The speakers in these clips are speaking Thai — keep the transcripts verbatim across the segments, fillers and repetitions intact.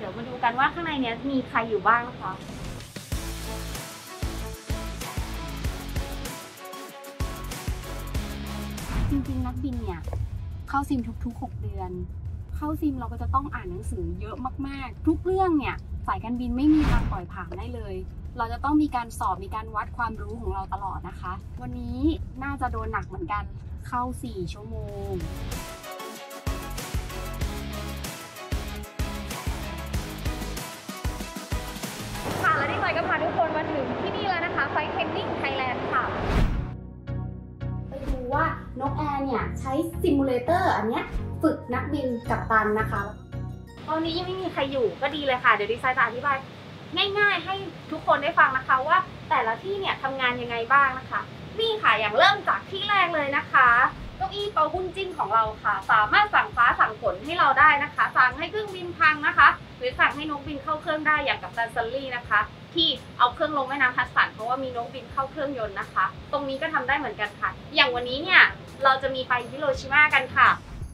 ดี๋ยวมาดูกันว่าข้างในเนี้ยมีใครอยู่บ้างนะคะจริงๆนักบินเนี่ยเข้าซิมทุกๆหกเดือนเข้าซิมเราก็จะต้องอ่านหนังสือเยอะมากๆทุกเรื่องเนี่ยสายการบินไม่มีทางปล่อยผ่านได้เลยเราจะต้องมีการสอบมีการวัดความรู้ของเราตลอดนะคะวันนี้น่าจะโดนหนักเหมือนกันเข้าสี่ชั่วโมงค่ะและที่จอยก็พาทุกคนมาถึงที่นี่แล้วนะคะไฟท์เทรนนิ่งไทยแลนด์ค่ะไปดูว่านกแอร์เนี่ยใช้ซิมูเลเตอร์อันเนี้ยฝึกนักบินกัปตันนะคะตอนนี้ยังไม่มีใครอยู่ก็ดีเลยค่ะเดี๋ยวดีไซน์จะอธิบายง่ายๆให้ทุกคนได้ฟังนะคะว่าแต่ละที่เนี่ยทำงานยังไงบ้างนะคะนี่ค่ะอย่างเริ่มจากที่แรกเลยนะคะเก้าอี้เป่าบุญจิ้นของเราค่ะสามารถสั่งฟ้าสั่งฝนให้เราได้นะคะสั่งให้เครื่องบินพังนะคะหรือสั่งให้นกบินเข้าเครื่องได้อย่างกับซันซัลลี่นะคะที่เอาเครื่องลงแม่น้ำฮัดสันเพราะว่ามีนกบินเข้าเครื่องยนต์นะคะตรงนี้ก็ทำได้เหมือนกันค่ะอย่างวันนี้เนี่ยเราจะมีไปฮิโรชิมากันค่ะ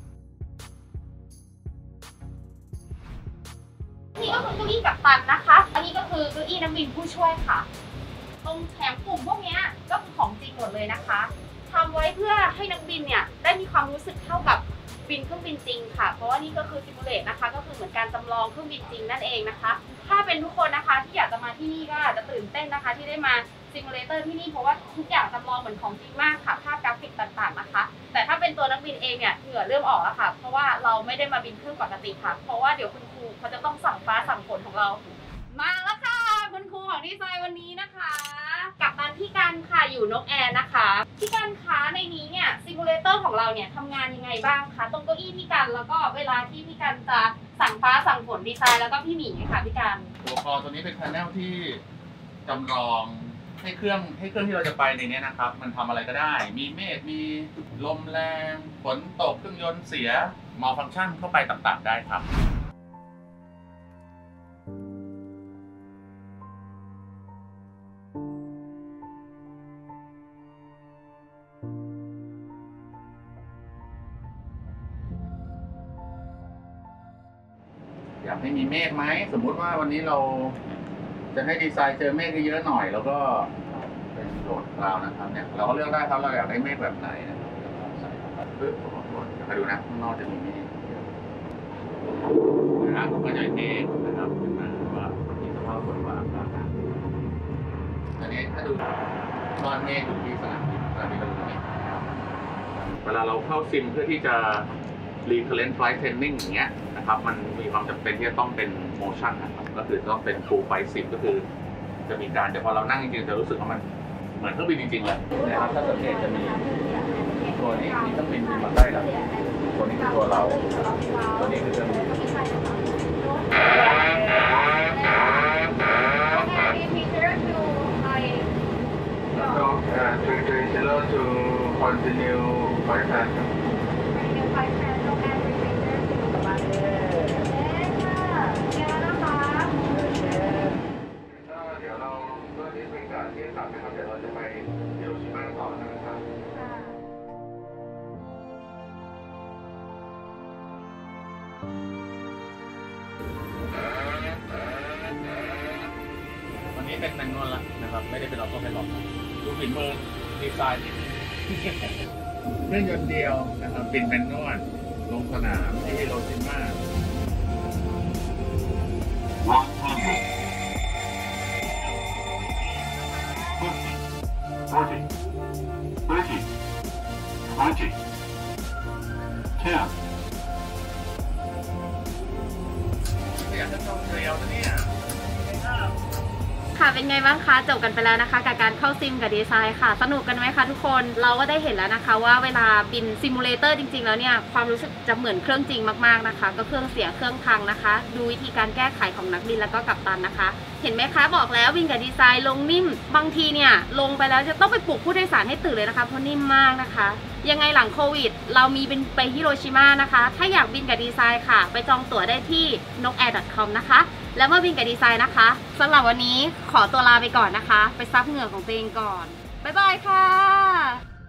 นี่ก็คือเก้าอี้กัปตันนะคะอันนี้ก็คือเก้าอี้นักบินผู้ช่วยค่ะตรงแถมปุ่มพวกนี้ก็คือของจริงหมดเลยนะคะทำไว้เพื่อให้นักบินเนี่ยได้มีความรู้สึกเท่ากับบินเครื่องบินจริงค่ะเพราะว่านี่ก็คือซิมูเลตนะคะก็คือเหมือนการจำลองเครื่องบินจริงนั่นเองนะคะถ้าเป็นทุกคนนะคะที่อยากจะมาที่นี่ก็อาจจะตื่นเต้นนะคะที่ได้มาซิมูเลเตอร์ที่นี่เพราะว่าทุกอย่างจำลองเหมือนของจริงมากค่ะภาพกราฟิกต่างๆนะคะแต่ถ้าเป็นตัวนักบินเองเนี่ยเหงื่อเริ่มออกแล้วค่ะเพราะว่าเราไม่ได้มาบินเครื่องปกติค่ะเพราะว่าเดี๋ยวคุณครูเขาจะต้องสั่งฟ้าสั่งฝนของเรามาแล้วค่ะคุณครูของดีไซน์วันนี้นะคะกับตันพี่กันค่ะอยู่นกแอร์นะคะพี่กันคะในนี้เนี่ยซิมูเลเตอร์ของเราเนี่ยทำงานยังไงบ้างคะตรงเก้าอี้พี่กันแล้วก็เวลาที่พี่กันจะสั่งฟ้าสั่งฝนดีไซน์แล้วก็พี่หมีค่ะพี่กันตัวคอตัวนี้เป็นแพนเนลที่จำลองให้เครื่องให้เครื่องที่เราจะไปในนี้นะครับมันทำอะไรก็ได้มีเมฆมีลมแรงฝนตกเครื่องยนต์เสียมอลฟังก์ชันเข้าไปต่างๆได้ครับอยากให้มีเมฆไหมสมมุติว่าวันนี้เราจะให้ดีไซน์เจอเมฆเยอะๆหน่อยแล้วก็เป็นโหลดคลาวด์นะครับเนี่ยเราก็เลือกได้ครับเราอยากได้เมฆแบบไหนนะครับปึ๊บมาดูนะข้างนอกจะมีเมฆนะครับผมก็จะเทนะครับขึ้นมาว่ามีสภาพฝนฟ้าอากาศอันนี้ถ้าดูก้อนเมฆอยู่ที่สนามบินสนามบินเราดูเมฆเวลาเราเข้าซิมเพื่อที่จะ recurrent flight training อย่างเงี้ยนะครับมันมีความจำเป็นที่จะต้องเป็น motion นะครับก็คือต้องเป็น full flight sim ก็คือจะมีการแต่พอเรานั่งจริงๆจะรู้สึกว่ามันเหมือนเครื่องบินจริงๆเลยนะครับถ้าสังเกตจะมีตัวนี้มีเครื่องบินมาใกล้แล้วตัวนี้คือตัวเราตัวนี้คือเครื่องบินแล้วก็ three three zero to continue flight planวันนี้เป็นแมนนวลแล้วนะครับไม่ได้เป็นออโต้ไพลอตดูฝีมือดีไซน์เครื่องยนต์เดียวนะครับเป็นแมนนวลลงสนามที่ฮิโรชิมาforty, thirty, twenty, ten. อยากจะชมเรียวนะเนี่ยค่ะเป็นไงบ้างคะจบกันไปแล้วนะคะกับการเข้าซิมกับดีไซน์ค่ะสนุกกันไหมคะทุกคนเราก็ได้เห็นแล้วนะคะว่าเวลาบินซิมูเลเตอร์จริงๆแล้วเนี่ยความรู้สึกจะเหมือนเครื่องจริงมากๆนะคะก็เครื่องเสียเครื่องพังนะคะดูวิธีการแก้ไขของนักบินแล้วก็กัปตันนะคะเห็นไหมคะบอกแล้วบินกับดีไซน์ลงนิ่มบางทีเนี่ยลงไปแล้วจะต้องไปปลุกผู้โดยสารให้ตื่นเลยนะคะเพราะนิ่มมากนะคะยังไงหลังโควิดเรามีบินไปฮิโรชิมานะคะถ้าอยากบินกับดีไซน์ค่ะไปจองตั๋วได้ที่ นกแอร์ ดอท คอม นะคะแล้วเมื่อบินกับดีไซน์นะคะสำหรับวันนี้ขอตัวลาไปก่อนนะคะไปซับเหงื่อของตัวเองก่อนบ๊ายบายค่ะ